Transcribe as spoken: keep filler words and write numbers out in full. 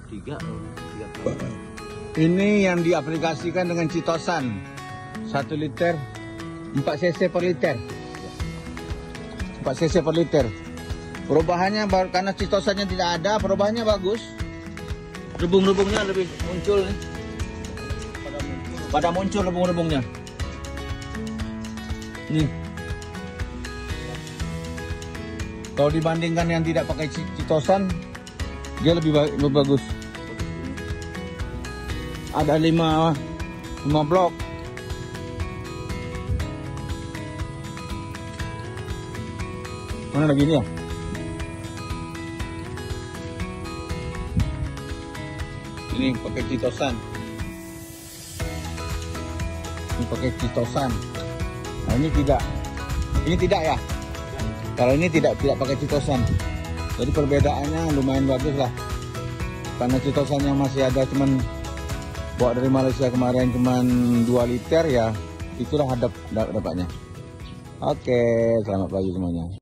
Tiga, tiga. Ini yang diaplikasikan dengan Citosan satu liter empat cc per liter. empat cc per liter. Perubahannya karena Citosannya tidak ada, perubahannya bagus. Rebung-rebungnya lebih muncul nih. Pada muncul rebung-rebungnya. Nih. Kalau dibandingkan yang tidak pakai Citosan, dia lebih, ba lebih bagus. Ada lima, lima blok. Mana lagi ini ya? Ini pakai Citosan. Ini pakai Citosan. Nah ini tidak. Ini tidak ya. Kalau ini tidak tidak pakai Citosan. Jadi perbedaannya lumayan bagus lah. Karena Citosan yang masih ada cuman bawa dari Malaysia kemarin cuman dua liter ya, itulah hadap dapatnya. Oke, selamat pagi semuanya.